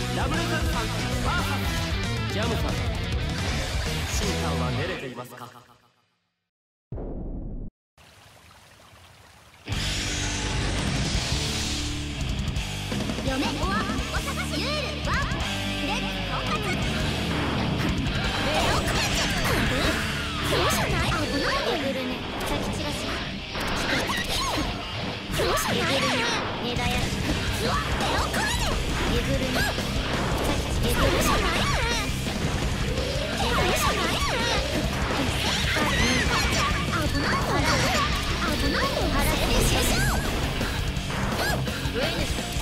ラブレタズさん VS ジャムさん、審判は練れていますか？ 嫁お探しユールワンレッツ統括そうじゃない？危ないね。グルメ先チラシそうじゃないね。ネダヤ手を組めね。えぐるね先そうじゃないね。そうじゃないね。危ないね。危ないね。ウェイネス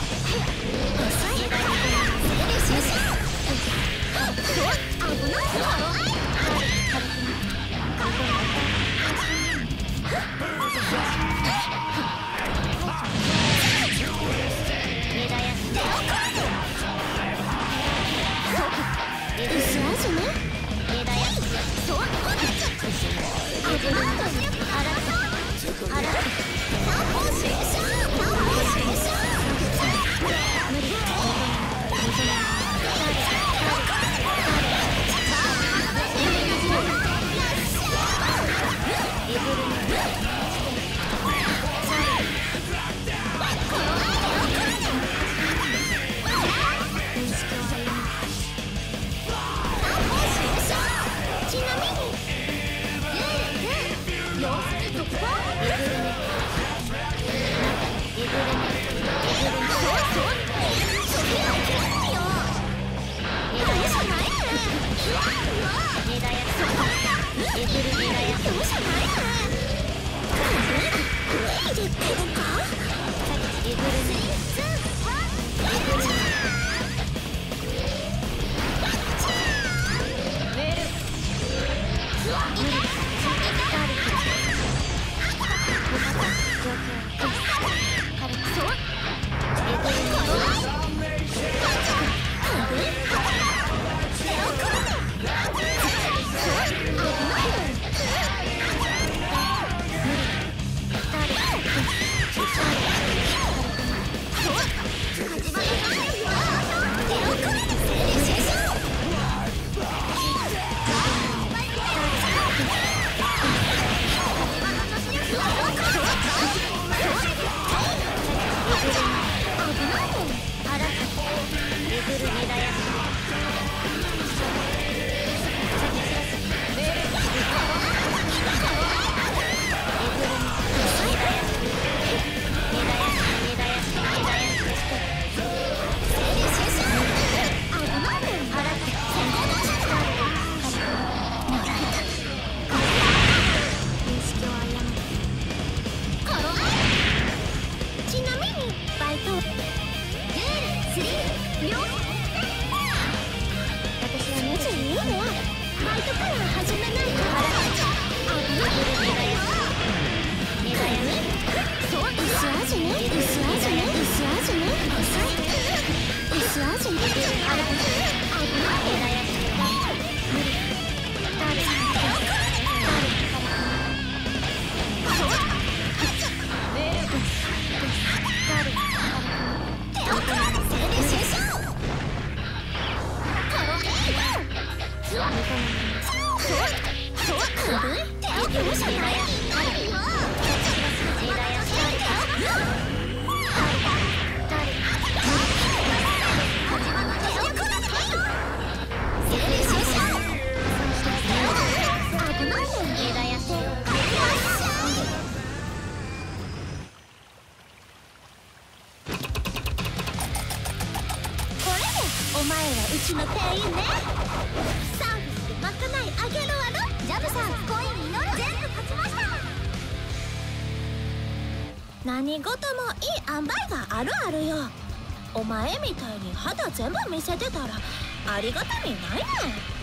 お前らうちの店員ね。サービスでまかないあげるわろ。ジャブさんコインに乗る。全部勝ちました。何事もいい塩梅があるあるよ。お前みたいに肌全部見せてたらありがたみないねん。